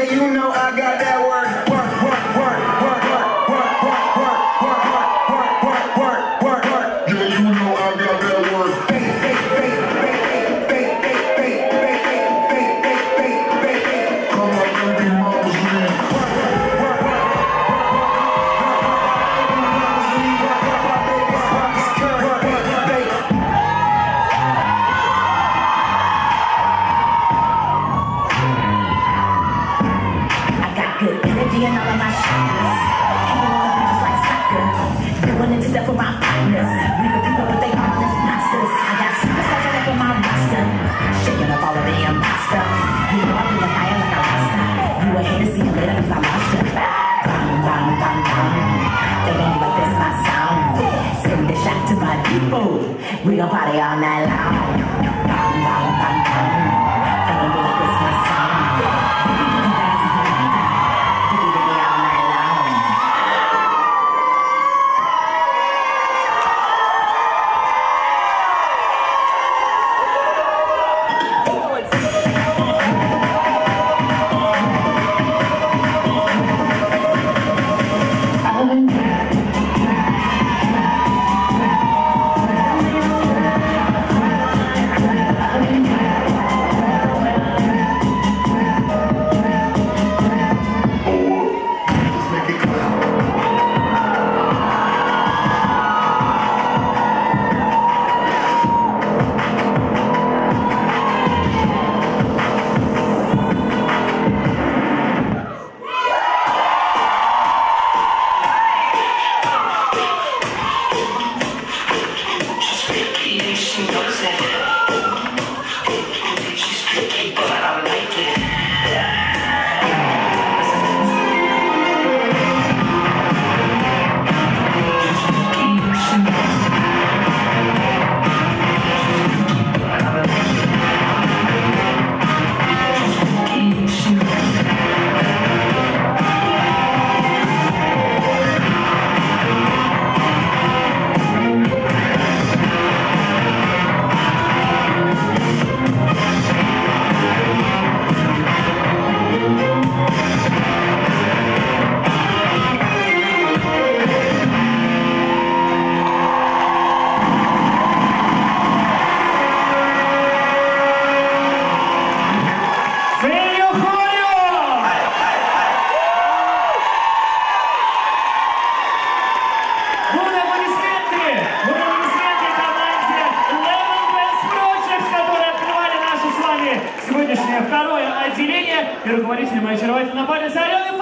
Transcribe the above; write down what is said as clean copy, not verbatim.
Yeah, you know I got that work, work, work, work, work, work, work, work, work, work, work, work, work, work. Yeah, you know I got that work. Fake, fake, fake, fake, fake, fake, fake, fake, fake, fake, fake, fake, fake. Come on, baby, mama's man. Work, work, work, work, and all of my shots, hitting all the bitches like soccer, doing it to death for my partners. We the people, but they all as monsters. I got superstars all up on my roster, shaking up all of the imposter. You know I do the fire like a roster. You will hate to see you later cause I lost you. Bang, bang, bang, bang. They gon' be like this my sound. Send the shot to my people. We gon' party all night long. Bang, bang, bang, bang. They gon' be like this my sound. Сегодняшнее второе отделение и руководитель моей очаровательной пары Алены